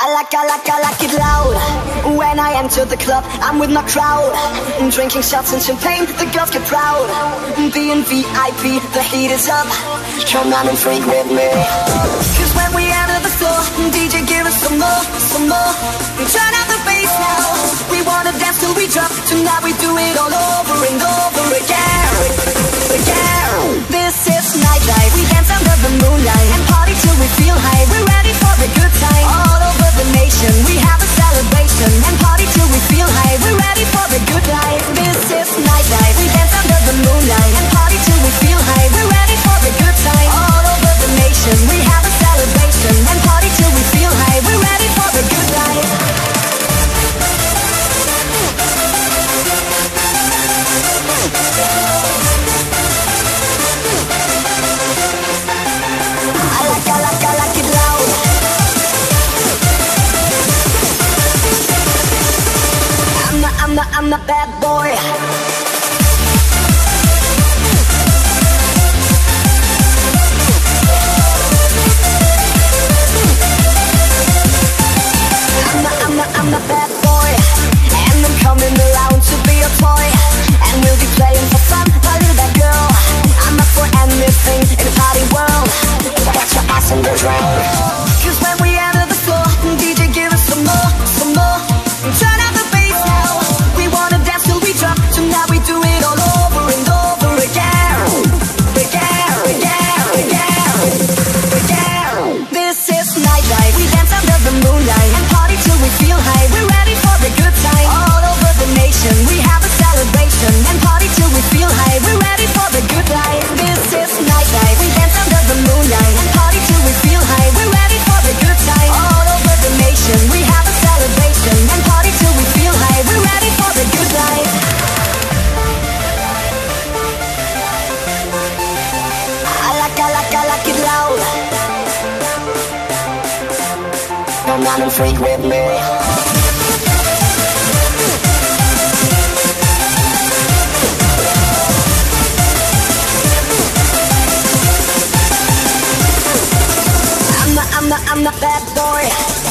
I like it loud. When I enter the club, I'm with my crowd, drinking shots and champagne, the girls get proud. Being VIP, the heat is up. Come on and freak with me. Cause when we enter the floor, DJ give us some more, some more. Turn out the bass now. We wanna dance till we drop. Tonight we do it all over and over again. This is nightlife. We dance under the moonlight and party till we feel high. We're ready for the good time. All over the nation, we have a celebration and party till we feel high. We're ready for the good life. This is nightlife. We dance under the moonlight and party till we feel high. We're ready for the good time. All over the nation, we have a celebration and party till we feel high. We're ready for the good life. I like it loud. I'm the bad boy. I'm the bad boy, and I'm coming around to be a toy, and we'll be playing for fun, a little bad girl. I'm up for anything in the party world. Got your ass in the drain. Cause when we enter the floor, DJ give us some more, some more. Turn out the bass now. We wanna dance till we drop. Tonight we do it all over and over again. This is nightlife. We dance under the moonlight and party till we feel high. We're ready for the good time. All over the nation, we have a celebration and party till we feel high. We're ready for the good life. This is nightlife. We dance under the moonlight and party till we feel high. We're ready for the good time. All over the nation, we have a celebration and party till we feel high. We're ready for the good life. I like it loud. Come on and freak with me. I'm the bad boy.